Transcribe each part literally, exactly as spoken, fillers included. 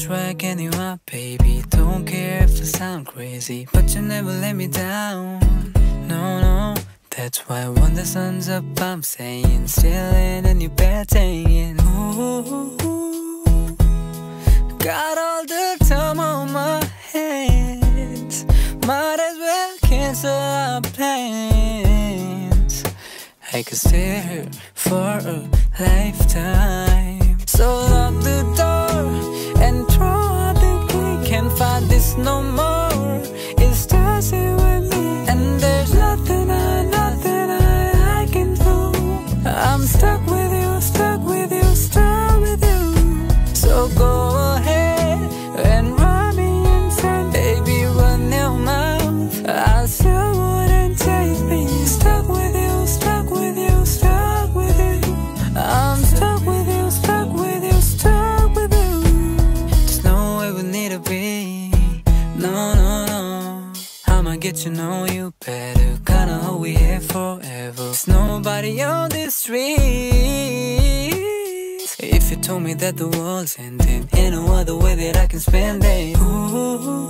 track anyway, baby. Don't care if I sound crazy, but you never let me down. No, no, that's why when the sun's up, I'm saying still ain't any bad saying. Ooh, got all the time on my hands, might as well cancel our plans. I could stay here for a lifetime. So lock the door and throw out the key. Can't fight this no more. It's just you and me, and there's nothing I, nothing I, I can do. I'm stuck with you, stuck with you, stuck with you. So go ahead and run me inside, baby, run your mouth. I still wouldn't take me. Stuck with you, stuck with you, stuck with you. I'm stuck with you, stuck with you, stuck with you. There's no way we need to be. No, no, no. I'ma get to know you better. Kinda hope we here forever. There's nobody on this street. If you told me that the world's ending, ain't no other way that I can spend it. Ooh,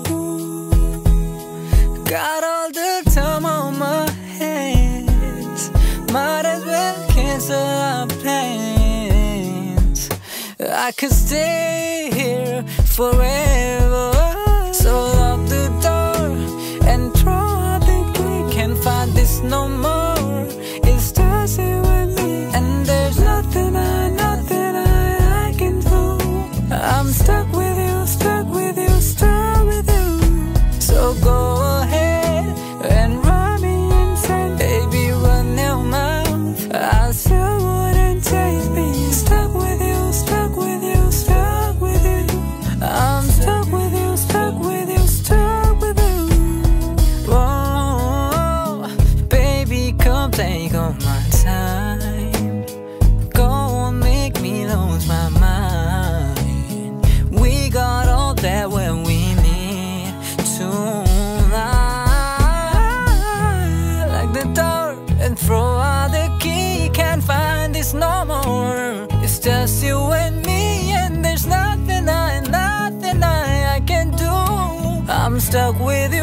got all the time on my hands, might as well cancel our plans. I could stay here forever. So lock the door and throw out the key. Can't fight this no more. It's just you and me, and there's nothing I, nothing I, I can do. I'm stuck with you, stuck with you, stuck with you. So go ahead and run me inside, baby, run your mouth. I still wouldn't take me. Stuck with you, stuck with you, stuck with you. I'm stuck with you, stuck with you, stuck with you. Whoa, baby, come take all my time. Go and make me lose my mind. We got all that when we need tonight. Like the door and throw out the key. Can't find this no more. It's just you and me, and there's nothing I, nothing I, I can do. I'm stuck with